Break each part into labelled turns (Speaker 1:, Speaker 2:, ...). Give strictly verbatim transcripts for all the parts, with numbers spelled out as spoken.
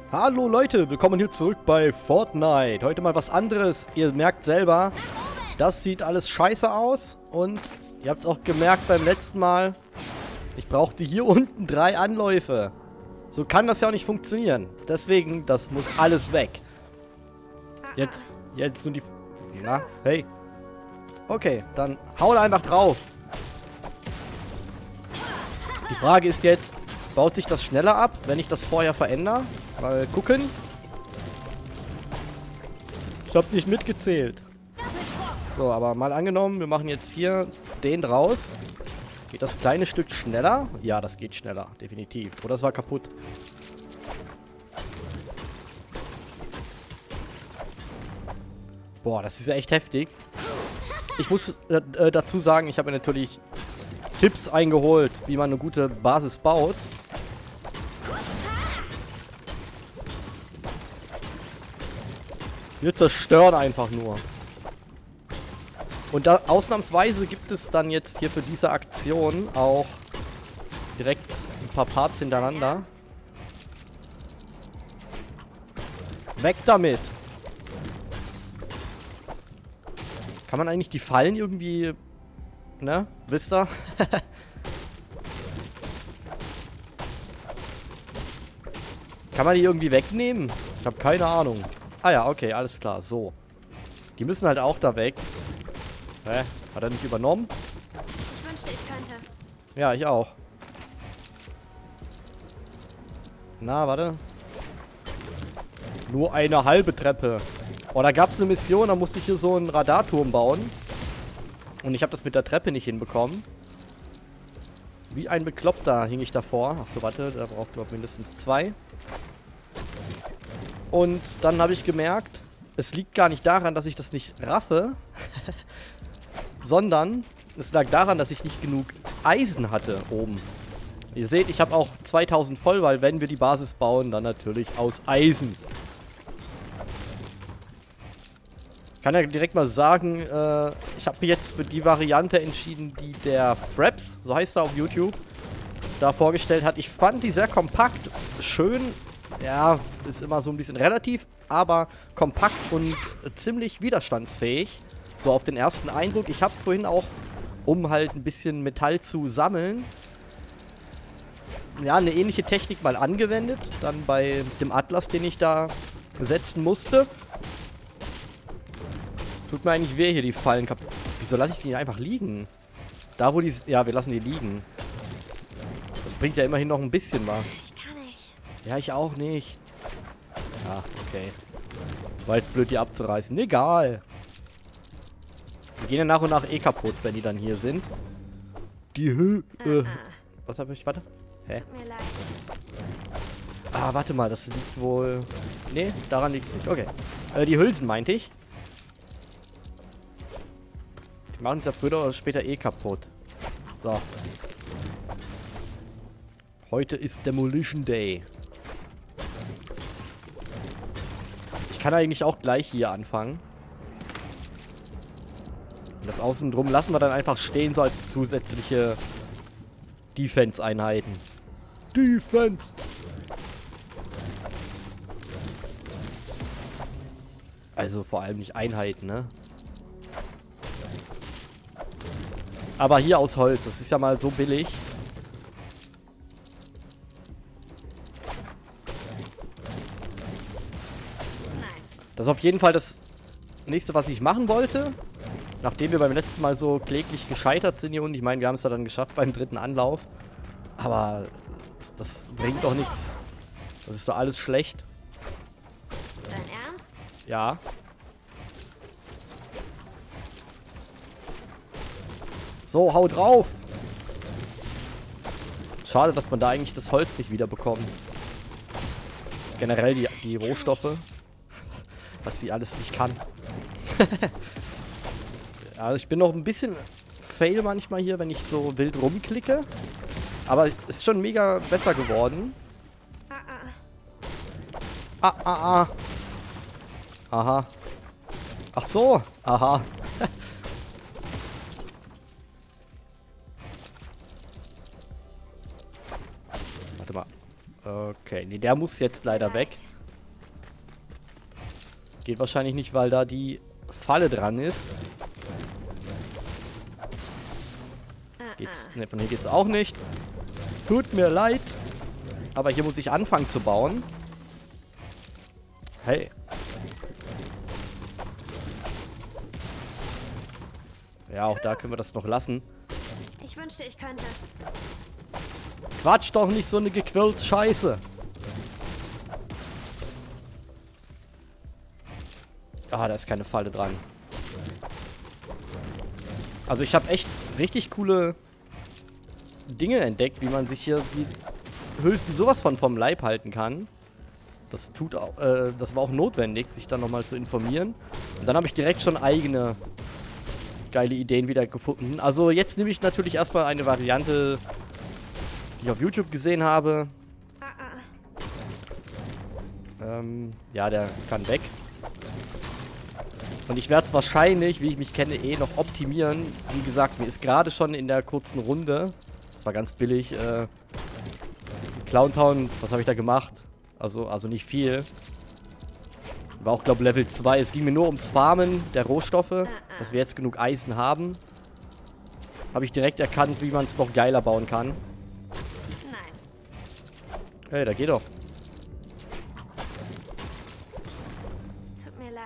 Speaker 1: Hallo Leute, willkommen hier zurück bei Fortnite. Heute mal was anderes. Ihr merkt selber, das sieht alles scheiße aus. Und ihr habt es auch gemerkt beim letzten Mal, ich brauchte hier unten drei Anläufe. So kann das ja auch nicht funktionieren. Deswegen, das muss alles weg. Jetzt, jetzt nur die... Na, hey. Okay, dann hau da einfach drauf. Die Frage ist jetzt, baut sich das schneller ab, wenn ich das vorher verändere? Mal gucken. Ich hab nicht mitgezählt. So, aber mal angenommen, wir machen jetzt hier den draus. Geht das kleine Stück schneller? Ja, das geht schneller, definitiv. Oder es war kaputt. Boah, das ist ja echt heftig. Ich muss äh, dazu sagen, ich habe mir natürlich Tipps eingeholt, wie man eine gute Basis baut. Wir zerstören einfach nur. Und da, ausnahmsweise gibt es dann jetzt hier für diese Aktion auch direkt ein paar Parts hintereinander. Weg damit! Kann man eigentlich die Fallen irgendwie... Ne? Wisst ihr? Kann man die irgendwie wegnehmen? Ich habe keine Ahnung. Ah ja, okay, alles klar. So. Die müssen halt auch da weg. Hä? Hat er nicht übernommen?
Speaker 2: Ich wünschte, ich könnte.
Speaker 1: Ja, ich auch. Na, warte. Nur eine halbe Treppe. Oh, da gab es eine Mission, da musste ich hier so einen Radarturm bauen. Und ich habe das mit der Treppe nicht hinbekommen. Wie ein Bekloppter hing ich davor. Achso, warte, da braucht man mindestens zwei. Und dann habe ich gemerkt, es liegt gar nicht daran, dass ich das nicht raffe, sondern es lag daran, dass ich nicht genug Eisen hatte oben. Ihr seht, ich habe auch zweitausend voll, weil wenn wir die Basis bauen, dann natürlich aus Eisen. Ich kann ja direkt mal sagen, äh, ich habe mich jetzt für die Variante entschieden, die der Fraps, so heißt er auf YouTube, da vorgestellt hat. Ich fand die sehr kompakt, schön. Ja, ist immer so ein bisschen relativ, aber kompakt und ziemlich widerstandsfähig. So auf den ersten Eindruck. Ich habe vorhin auch, um halt ein bisschen Metall zu sammeln, ja, eine ähnliche Technik mal angewendet. Dann bei dem Atlas, den ich da setzen musste. Tut mir eigentlich weh, hier die Fallen kaputt. Wieso lasse ich die einfach liegen? Da, wo die... Ja, wir lassen die liegen. Das bringt ja immerhin noch ein bisschen was.
Speaker 2: Ich kann nicht.
Speaker 1: Ja, ich auch nicht. Ja, okay. War jetzt blöd, die abzureißen. Egal. Die gehen ja nach und nach eh kaputt, wenn die dann hier sind. Die Hü... Äh, was hab ich... Warte. Hä?
Speaker 2: Tut mir leid.
Speaker 1: Ah, warte mal. Das liegt wohl... Nee, daran liegt es nicht. Okay. Äh, die Hülsen meinte ich. Die machen es ja früher oder später eh kaputt. So. Heute ist Demolition Day. Ich kann eigentlich auch gleich hier anfangen. Und das Außen drum lassen wir dann einfach stehen, so als zusätzliche Defense-Einheiten. Defense! Also vor allem nicht Einheiten, ne? Aber hier aus Holz, das ist ja mal so billig. Das ist auf jeden Fall das nächste, was ich machen wollte. Nachdem wir beim letzten Mal so kläglich gescheitert sind hier unten. Ich meine, wir haben es ja dann geschafft beim dritten Anlauf. Aber das, das bringt doch nichts. Das ist doch alles schlecht.
Speaker 2: Dein Ernst?
Speaker 1: Ja. So, hau drauf! Schade, dass man da eigentlich das Holz nicht wiederbekommt. Generell die, die Rohstoffe. Was sie alles nicht kann. Also ich bin noch ein bisschen fail manchmal hier, wenn ich so wild rumklicke. Aber es ist schon mega besser geworden. Ah, ah, ah. Aha. Ach so. Aha. Warte mal. Okay, nee, der muss jetzt leider weg. Geht wahrscheinlich nicht, weil da die Falle dran ist. Geht's, ne, von hier geht's auch nicht. Tut mir leid. Aber hier muss ich anfangen zu bauen. Hey. Ja, auch da können wir das noch lassen.
Speaker 2: Ich wünschte, ich könnte.
Speaker 1: Quatsch doch nicht so eine gequirlte Scheiße. Ah, da ist keine Falle dran. Also ich habe echt richtig coole Dinge entdeckt, wie man sich hier die Hülsen sowas von vom Leib halten kann. Das tut auch, äh, das war auch notwendig, sich dann nochmal zu informieren. Und dann habe ich direkt schon eigene geile Ideen wieder gefunden. Also jetzt nehme ich natürlich erstmal eine Variante, die ich auf YouTube gesehen habe. Ähm, ja, der kann weg. Und ich werde es wahrscheinlich, wie ich mich kenne, eh noch optimieren. Wie gesagt, mir ist gerade schon in der kurzen Runde, das war ganz billig, äh, Clown Town, was habe ich da gemacht? Also, also nicht viel. War auch, glaube ich, Level zwei. Es ging mir nur ums Farmen der Rohstoffe, dass wir jetzt genug Eisen haben. Habe ich direkt erkannt, wie man es noch geiler bauen kann.
Speaker 2: Nein.
Speaker 1: Hey, da geht doch.
Speaker 2: Tut mir leid.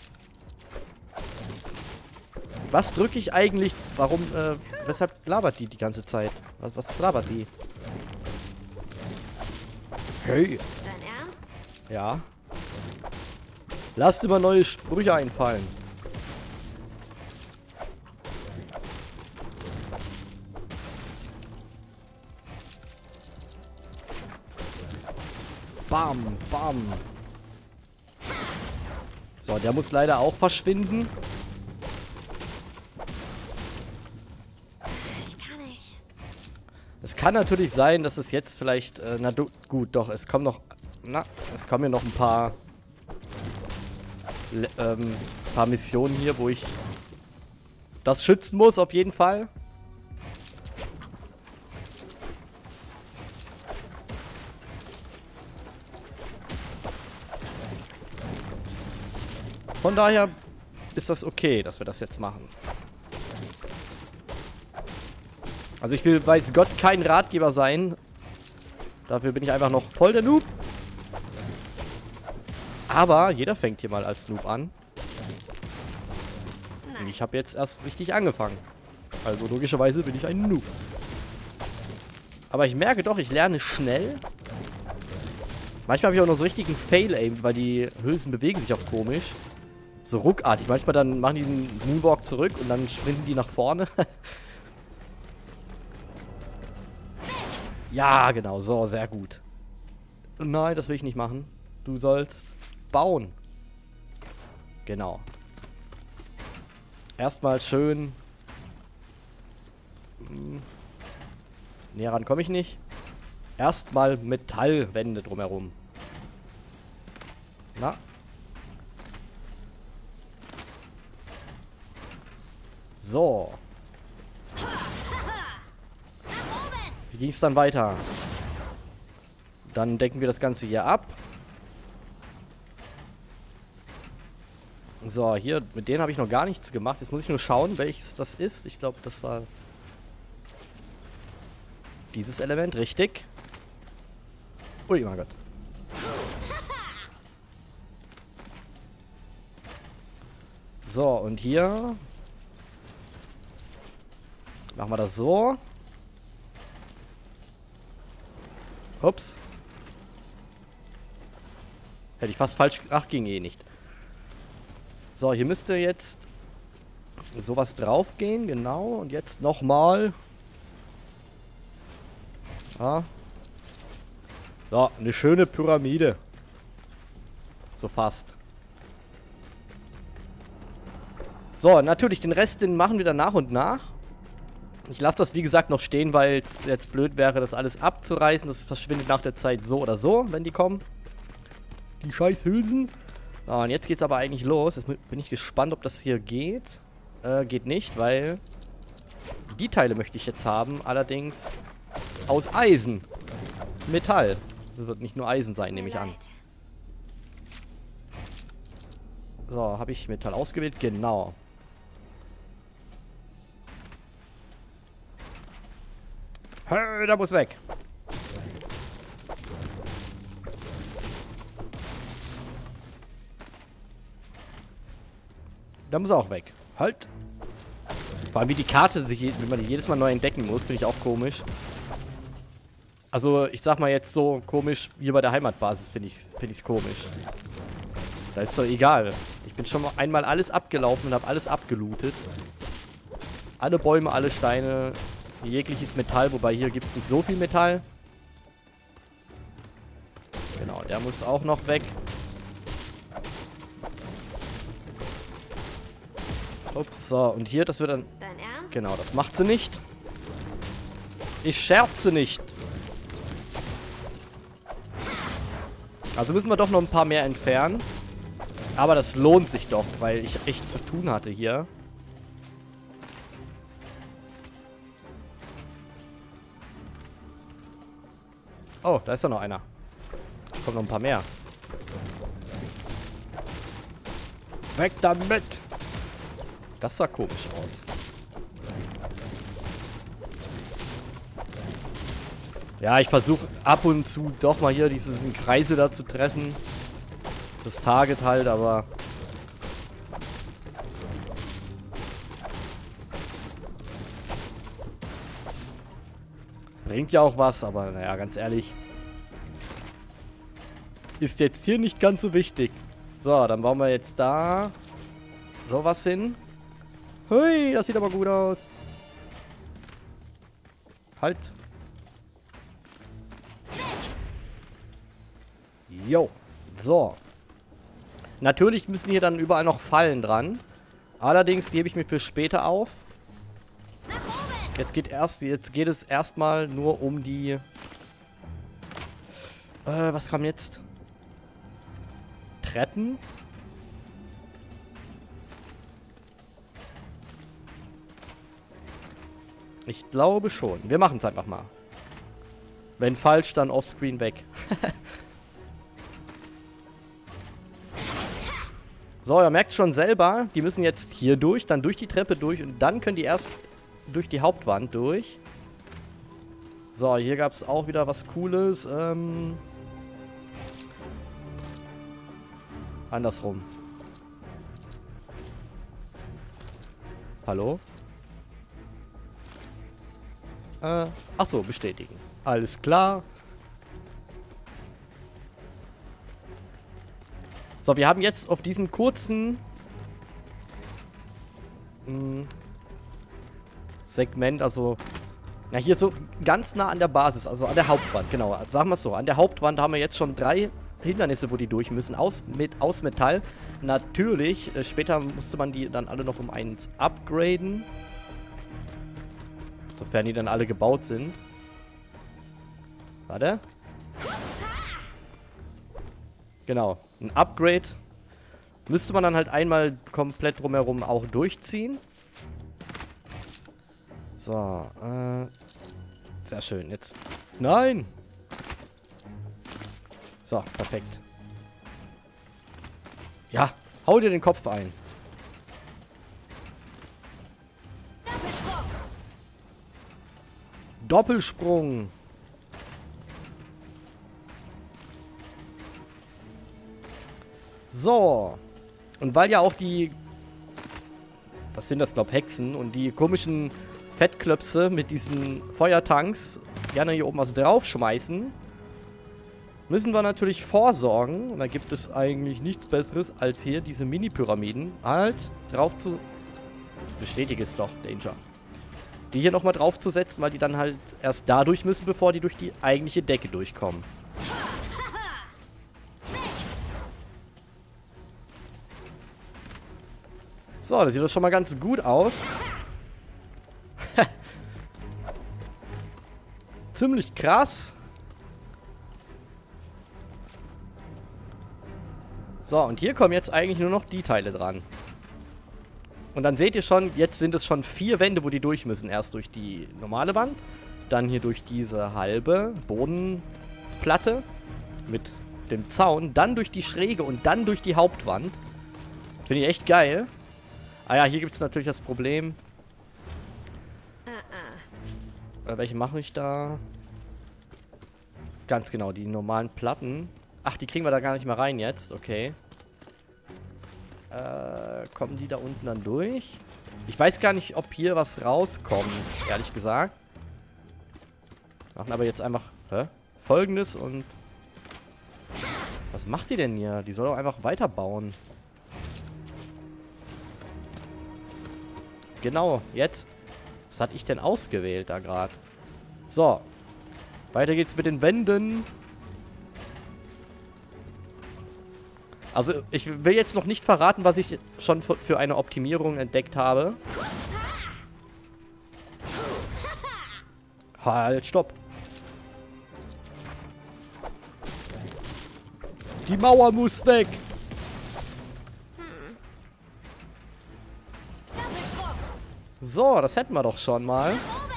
Speaker 1: Was drücke ich eigentlich? Warum, äh, weshalb labert die die ganze Zeit? Was, was labert die? Hey.
Speaker 2: Dein Ernst?
Speaker 1: Ja. Lasst immer neue Sprüche einfallen. Bam, bam. So, der muss leider auch verschwinden.
Speaker 2: Ich kann nicht.
Speaker 1: Es kann natürlich sein, dass es jetzt vielleicht, äh, na du, gut, doch, es kommen noch, na, es kommen ja noch ein paar, le- ähm, paar Missionen hier, wo ich das schützen muss, auf jeden Fall. Von daher ist das okay, dass wir das jetzt machen. Also ich will, weiß Gott, kein Ratgeber sein. Dafür bin ich einfach noch voll der Noob. Aber jeder fängt hier mal als Noob an. Und ich habe jetzt erst richtig angefangen. Also logischerweise bin ich ein Noob. Aber ich merke doch, ich lerne schnell. Manchmal habe ich auch noch so richtigen Fail-Aim, weil die Hülsen bewegen sich auch komisch. So ruckartig. Manchmal dann machen die einen Moonwalk zurück und dann sprinten die nach vorne. Ja, genau. So, sehr gut. Nein, das will ich nicht machen. Du sollst bauen. Genau. Erstmal schön... Hm. Näher ran komme ich nicht. Erstmal Metallwände drumherum. Na? So. Wie ging es dann weiter? Dann decken wir das Ganze hier ab. So, hier, mit denen habe ich noch gar nichts gemacht. Jetzt muss ich nur schauen, welches das ist. Ich glaube, das war dieses Element, richtig. Ui, mein Gott. So, und hier machen wir das so. Ups. Hätte ich fast falsch... Ach, ging eh nicht. So, hier müsste jetzt sowas drauf gehen, genau. Und jetzt nochmal. Ja. So, eine schöne Pyramide. So fast. So, natürlich, den Rest, den machen wir dann nach und nach. Ich lasse das, wie gesagt, noch stehen, weil es jetzt blöd wäre, das alles abzureißen. Das verschwindet nach der Zeit so oder so, wenn die kommen. Die scheiß Hülsen. So, und jetzt geht's aber eigentlich los. Jetzt bin ich gespannt, ob das hier geht. Äh, geht nicht, weil die Teile möchte ich jetzt haben. Allerdings aus Eisen. Metall. Das wird nicht nur Eisen sein, nehme ich an. So, habe ich Metall ausgewählt? Genau. Hey, der muss weg. Da muss er auch weg. Halt. Vor allem wie die Karte sich, wenn man die jedes Mal neu entdecken muss, finde ich auch komisch. Also, ich sag mal jetzt so komisch wie bei der Heimatbasis, finde ich finde ich's komisch. Da ist doch egal. Ich bin schon mal einmal alles abgelaufen und habe alles abgelootet. Alle Bäume, alle Steine, jegliches Metall, wobei hier gibt es nicht so viel Metall. Genau, der muss auch noch weg. Ups, so, und hier, das wird dann...
Speaker 2: Dein Ernst?
Speaker 1: Genau, das macht sie nicht. Ich scherze nicht. Also müssen wir doch noch ein paar mehr entfernen. Aber das lohnt sich doch, weil ich echt zu tun hatte hier. Oh, da ist doch noch einer. Da kommen noch ein paar mehr. Weg damit! Das sah komisch aus. Ja, ich versuche ab und zu doch mal hier diesen Kreise da zu treffen. Das Target halt, aber... Bringt ja auch was, aber naja, ganz ehrlich. Ist jetzt hier nicht ganz so wichtig. So, dann bauen wir jetzt da sowas hin. Hui, das sieht aber gut aus. Halt. Jo. So. Natürlich müssen hier dann überall noch Fallen dran. Allerdings gebe ich mir für später auf. Jetzt geht erst, jetzt geht es erstmal nur um die... Äh, was kam jetzt? Treppen? Ich glaube schon. Wir machen es einfach mal. Wenn falsch, dann offscreen weg. So, ihr merkt schon selber, die müssen jetzt hier durch, dann durch die Treppe durch und dann können die erst durch die Hauptwand durch. So, hier gab es auch wieder was Cooles. Ähm, andersrum. Hallo? Äh, achso, bestätigen. Alles klar. So, wir haben jetzt auf diesem kurzen mh, Segment, also ja, hier so ganz nah an der Basis, also an der Hauptwand, genau, sagen wir es so. An der Hauptwand haben wir jetzt schon drei Hindernisse, wo die durch müssen, aus, mit, aus Metall. Natürlich, äh, später musste man die dann alle noch um eins upgraden. Sofern die dann alle gebaut sind. Warte. Genau, ein Upgrade müsste man dann halt einmal komplett drumherum auch durchziehen. So, äh, sehr schön. Jetzt, nein! So, perfekt. Ja, hau dir den Kopf ein. Doppelsprung. So. Und weil ja auch die... Was sind das, glaub, Hexen und die komischen Fettklöpse mit diesen Feuertanks gerne hier oben was draufschmeißen, müssen wir natürlich vorsorgen. Und da gibt es eigentlich nichts Besseres, als hier diese Mini-Pyramiden halt drauf zu... Bestätige es doch, Danger. Die hier nochmal draufzusetzen, weil die dann halt erst dadurch müssen, bevor die durch die eigentliche Decke durchkommen. So, das sieht doch schon mal ganz gut aus. Ziemlich krass. So, und hier kommen jetzt eigentlich nur noch die Teile dran. Und dann seht ihr schon, jetzt sind es schon vier Wände, wo die durch müssen. Erst durch die normale Wand, dann hier durch diese halbe Bodenplatte mit dem Zaun, dann durch die Schräge und dann durch die Hauptwand. Finde ich echt geil. Ah ja, hier gibt es natürlich das Problem.
Speaker 2: Uh-uh.
Speaker 1: Äh, welche mache ich da? Ganz genau, die normalen Platten. Ach, die kriegen wir da gar nicht mehr rein jetzt. Okay. Äh, kommen die da unten dann durch? Ich weiß gar nicht, ob hier was rauskommt, ehrlich gesagt. Machen aber jetzt einfach hä? Folgendes und... Was macht die denn hier? Die soll doch einfach weiterbauen. Genau, jetzt. Was hatte ich denn ausgewählt da gerade? So. Weiter geht's mit den Wänden. Also, ich will jetzt noch nicht verraten, was ich schon für eine Optimierung entdeckt habe. Halt, stopp. Die Mauer muss weg. So, das hätten wir doch schon mal.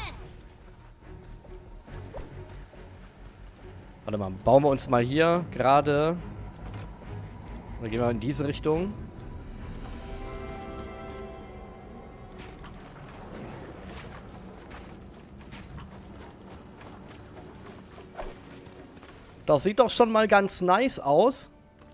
Speaker 1: Warte mal, bauen wir uns mal hier gerade. Oder gehen wir in diese Richtung. Das sieht doch schon mal ganz nice aus.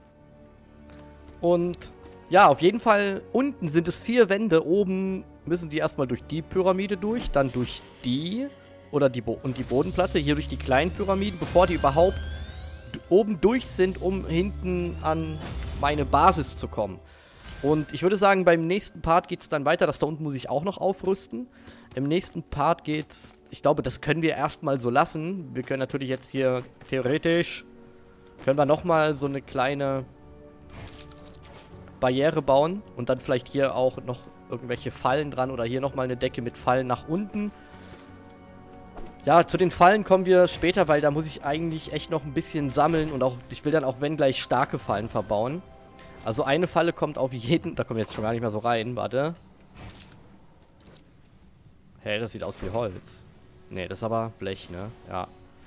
Speaker 1: Und ja, auf jeden Fall unten sind es vier Wände. Oben müssen die erstmal durch die Pyramide durch, dann durch die oder die Bo und die Bodenplatte, hier durch die kleinen Pyramiden, bevor die überhaupt oben durch sind, um hinten an meine Basis zu kommen. Und ich würde sagen, beim nächsten Part geht es dann weiter. Das da unten muss ich auch noch aufrüsten. Im nächsten Part geht's, ich glaube, das können wir erstmal so lassen. Wir können natürlich jetzt hier, theoretisch, können wir nochmal so eine kleine Barriere bauen. Und dann vielleicht hier auch noch irgendwelche Fallen dran oder hier nochmal eine Decke mit Fallen nach unten. Ja, zu den Fallen kommen wir später, weil da muss ich eigentlich echt noch ein bisschen sammeln. Und auch, ich will dann auch, wenn gleich, starke Fallen verbauen. Also eine Falle kommt auf jeden... Da kommen wir jetzt schon gar nicht mehr so rein, warte. Hä, hey, das sieht aus wie Holz. Ne, das ist aber Blech, ne? Ja.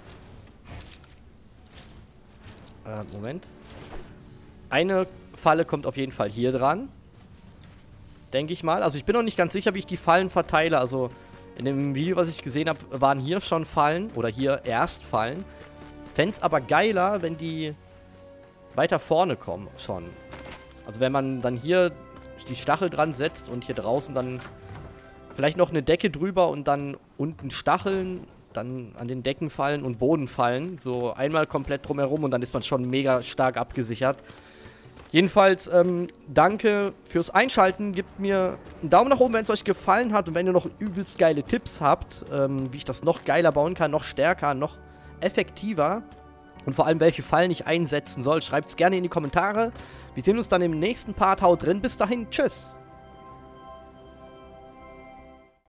Speaker 1: Äh, Moment. Eine Falle kommt auf jeden Fall hier dran. Denke ich mal. Also ich bin noch nicht ganz sicher, wie ich die Fallen verteile. Also in dem Video, was ich gesehen habe, waren hier schon Fallen. Oder hier erst Fallen. Fände es aber geiler, wenn die weiter vorne kommen schon. Also wenn man dann hier die Stachel dran setzt und hier draußen dann vielleicht noch eine Decke drüber und dann unten Stacheln, dann an den Decken fallen und Boden fallen. So einmal komplett drumherum und dann ist man schon mega stark abgesichert. Jedenfalls, ähm, danke fürs Einschalten. Gebt mir einen Daumen nach oben, wenn es euch gefallen hat. Und wenn ihr noch übelst geile Tipps habt, ähm, wie ich das noch geiler bauen kann, noch stärker, noch effektiver. Und vor allem, welche Fallen ich einsetzen soll, schreibt es gerne in die Kommentare. Wir sehen uns dann im nächsten Part. Haut drin. Bis dahin. Tschüss.